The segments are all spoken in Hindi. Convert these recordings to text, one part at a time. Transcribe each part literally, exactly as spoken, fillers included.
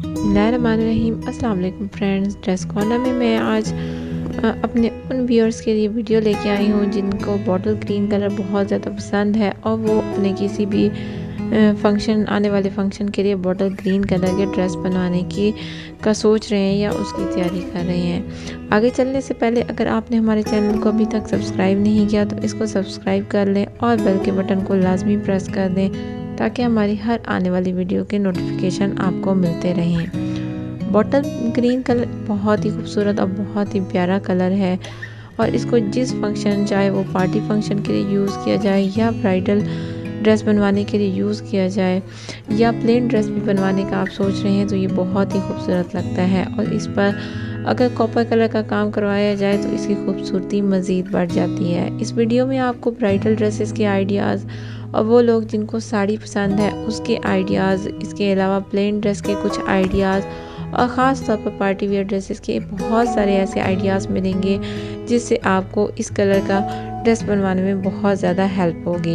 बिस्मिल्लाहिर्रहमानिर्रहीम। अस्सलाम वालेकुम फ्रेंड्स, ड्रेस कॉर्नर में मैं आज अपने उन व्यूअर्स के लिए वीडियो लेके आई हूँ जिनको बॉटल ग्रीन कलर बहुत ज़्यादा पसंद है और वो अपने किसी भी फंक्शन आने वाले फंक्शन के लिए बॉटल ग्रीन कलर के ड्रेस बनवाने की का सोच रहे हैं या उसकी तैयारी कर रहे हैं। आगे चलने से पहले अगर आपने हमारे चैनल को अभी तक सब्सक्राइब नहीं किया तो इसको सब्सक्राइब कर लें और बेल के बटन को लाजमी प्रेस कर दें ताकि हमारी हर आने वाली वीडियो के नोटिफिकेशन आपको मिलते रहें। बॉटल ग्रीन कलर बहुत ही खूबसूरत और बहुत ही प्यारा कलर है और इसको जिस फंक्शन, चाहे वो पार्टी फंक्शन के लिए यूज़ किया जाए या ब्राइडल ड्रेस बनवाने के लिए यूज़ किया जाए या प्लेन ड्रेस भी बनवाने का आप सोच रहे हैं तो ये बहुत ही खूबसूरत लगता है। और इस पर अगर कॉपर कलर का काम करवाया जाए तो इसकी खूबसूरती मज़ीद बढ़ जाती है। इस वीडियो में आपको ब्राइडल ड्रेसेस के आइडियाज़ और वो लोग जिनको साड़ी पसंद है उसके आइडियाज़, इसके अलावा प्लेन ड्रेस के कुछ आइडियाज़ और ख़ास तौर पर पार्टी वेयर ड्रेसेस के बहुत सारे ऐसे आइडियाज़ मिलेंगे जिससे आपको इस कलर का ड्रेस बनवाने में बहुत ज़्यादा हेल्प होगी।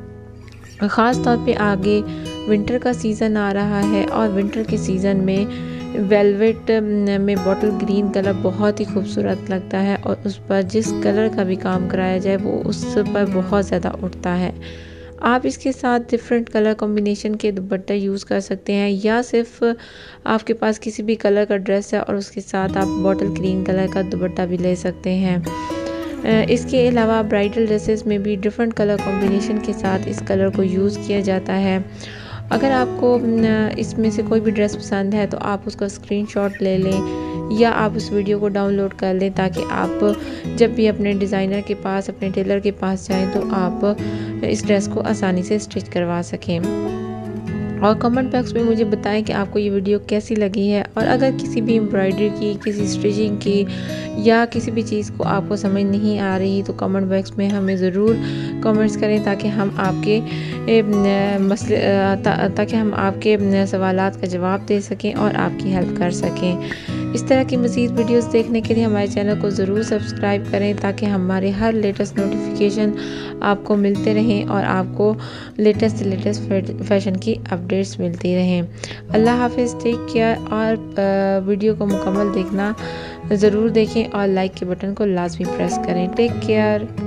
ख़ास तौर पे आगे विंटर का सीज़न आ रहा है और विंटर के सीज़न में वेलवेट में बॉटल ग्रीन कलर बहुत ही खूबसूरत लगता है और उस पर जिस कलर का भी काम कराया जाए वो उस पर बहुत ज़्यादा उठता है। आप इसके साथ डिफरेंट कलर कॉम्बिनेशन के दुपट्टे यूज़ कर सकते हैं या सिर्फ आपके पास किसी भी कलर का ड्रेस है और उसके साथ आप बॉटल ग्रीन कलर का दुपट्टा भी ले सकते हैं। इसके अलावा ब्राइडल ड्रेसेस में भी डिफरेंट कलर कॉम्बिनेशन के साथ इस कलर को यूज़ किया जाता है। अगर आपको इसमें से कोई भी ड्रेस पसंद है तो आप उसका स्क्रीनशॉट ले लें या आप उस वीडियो को डाउनलोड कर लें ताकि आप जब भी अपने डिज़ाइनर के पास, अपने टेलर के पास जाएं तो आप इस ड्रेस को आसानी से स्टिच करवा सकें। और कमेंट बॉक्स में मुझे बताएं कि आपको ये वीडियो कैसी लगी है और अगर किसी भी एम्ब्रॉयडरी की, किसी स्टिचिंग की या किसी भी चीज़ को आपको समझ नहीं आ रही तो कमेंट बॉक्स में हमें ज़रूर कमेंट्स करें ताकि हम आपके मसले ता, ताकि हम आपके सवालात का जवाब दे सकें और आपकी हेल्प कर सकें। इस तरह की मज़ीद वीडियोस देखने के लिए हमारे चैनल को ज़रूर सब्सक्राइब करें ताकि हमारे हर लेटेस्ट नोटिफिकेशन आपको मिलते रहें और आपको लेटेस्ट से लेटेस्ट फैशन की अपडेट्स मिलती रहें। अल्लाह हाफिज़, टेक केयर और वीडियो को मुकम्मल देखना ज़रूर देखें और लाइक के बटन को लाजमी प्रेस करें। Take care.